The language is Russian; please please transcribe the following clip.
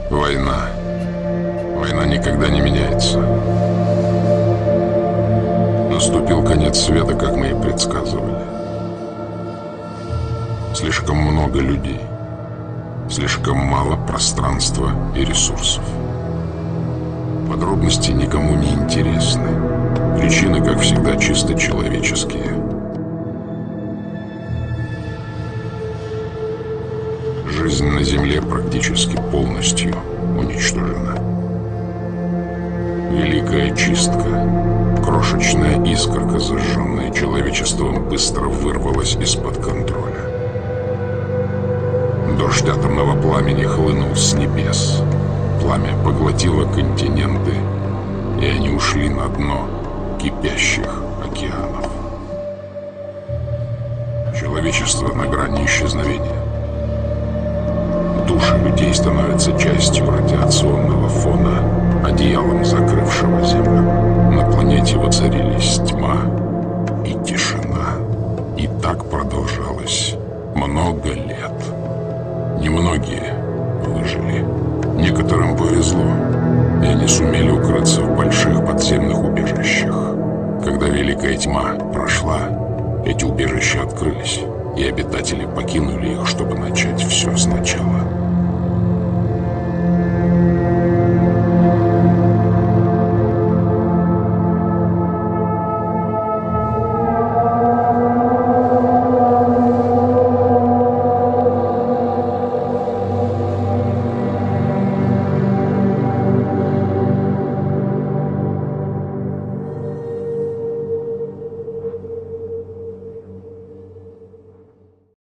Война. Война никогда не меняется. Наступил конец света, как мы и предсказывали. Слишком много людей. Слишком мало пространства и ресурсов. Подробности никому не интересны. Причины, как всегда, чисто человеческие. Жизнь на Земле практически полностью уничтожена. Великая чистка, крошечная искорка, зажженная человечеством, быстро вырвалась из-под контроля. Дождь атомного пламени хлынул с небес. Пламя поглотило континенты, и они ушли на дно кипящих океанов. Человечество на грани исчезновения. Души людей становятся частью радиационного фона, одеялом закрывшего Землю. На планете воцарились тьма и тишина. И так продолжалось много лет. Немногие выжили. Некоторым повезло, и они сумели укрыться в больших подземных убежищах. Когда Великая Тьма прошла, эти убежища открылись, и обитатели покинули их, чтобы начать все сначала.